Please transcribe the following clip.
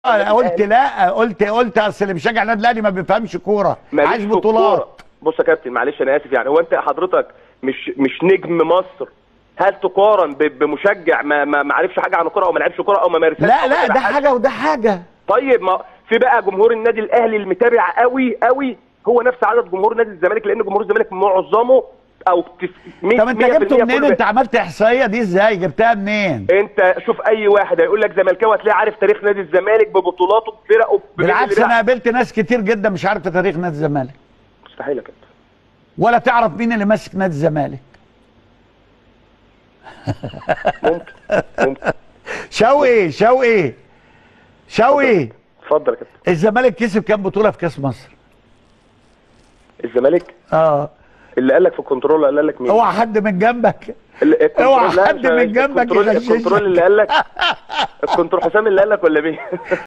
قلت لا، قلت اصل اللي بيشجع النادي الاهلي ما بيفهمش كوره، عايز بطولات. بص يا كابتن معلش انا اسف، يعني هو انت حضرتك مش نجم مصر، هل تقارن بمشجع ما عرفش حاجه عن الكوره او ما لعبش كوره او ما مارسهاش؟ لا ده حاجه وده حاجه. طيب ما في بقى جمهور النادي الاهلي المتابع قوي قوي هو نفس عدد جمهور نادي الزمالك، لان جمهور الزمالك معظمه او 100%. طب انت جبته منين؟ انت عملت احصائيه دي ازاي؟ جبتها منين؟ انت شوف اي واحد هيقول لك زملكاوي هتلاقي عارف تاريخ نادي الزمالك ببطولاته بفرقه. بالعكس انا قابلت ناس كتير جدا مش عارفه تاريخ نادي الزمالك. مستحيل يا كابتن. ولا تعرف مين اللي ماسك نادي الزمالك. ممكن شوقي اتفضل يا كابتن. الزمالك كسب كام بطوله في كاس مصر؟ الزمالك اللي قال لك في الكنترول قال لك مين؟ اوعى حد من جنبك، اوعى حد من جنبك الكنترول اللي قال لك الكنترول حسام اللي قال لك ولا مين؟